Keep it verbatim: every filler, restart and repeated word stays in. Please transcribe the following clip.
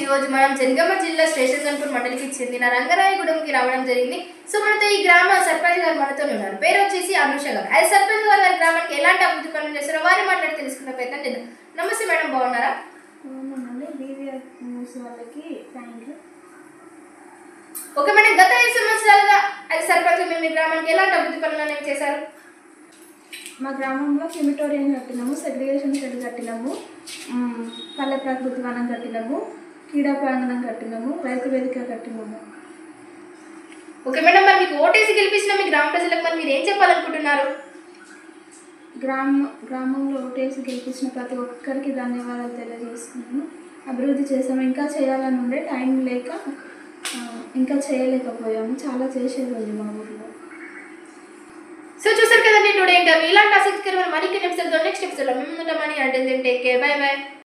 రోజు మనం జనగామ జిల్లా స్టేషన్ గన్పూర్ మండలికి చెందిన రంగరాయగూడెంకి రావడం జరిగింది. సో మనతో ఈ గ్రామ సర్పంచ్ గారు మనతో ఉన్నారు. పేరు వచ్చేసి అనుష గారు. అయితే సర్పంచ్ గారు వారి గ్రామానికి ఎలాంటి అభివృద్ధి పనులు చేస్తారో వారి మాట్లాడి తెలుసుకునే ప్రయత్నం చేద్దాం. నమస్తే మేడం, బాగున్నారా? వాళ్ళకి థ్యాంక్ యూ. ఓకే మేడం, గత ఐదు సంవత్సరాలుగా అది సర్పంచ్ మీ గ్రామానికి ఎలాంటి అభివృద్ధి పనులు అనేవి చేశారు? మా గ్రామంలో క్రిమిటోరియం కట్టినాము, సెగ్రిగేషన్ షెడ్ కట్టినాము, పల్లె ప్రకృతి వనం కట్టినాము, క్రీడా ప్రాంగణం కట్టినాము, రైతు వేదిక కట్టినాము. ఓకే మేడం, మరి మీకు ఓటేసి గెలిపించిన మీ గ్రామ ప్రజలకు మరి మీరు ఏం చెప్పాలనుకుంటున్నారు? గ్రామ గ్రామంలో ఓటేసి గెలిపించిన ప్రతి ఒక్కరికి ధన్యవాదాలు తెలియజేస్తున్నాను. అభివృద్ధి చేసాము, ఇంకా చేయాలని ఉండే, టైం లేక ఇంకా చేయలేకపోయాము. చాలా చేసేది ఉంది మా ఊరిలో. సో చూసారు కదండి టుడే ఇంటర్వ్యూ. ఇలాంటి ఆసక్తికరమైన మరిన్ని ఎపిసోడ్తో నెక్స్ట్ ఎపిసోడ్లో మేము ఉంటామని అంటే టేక్ కేర్, బై బై.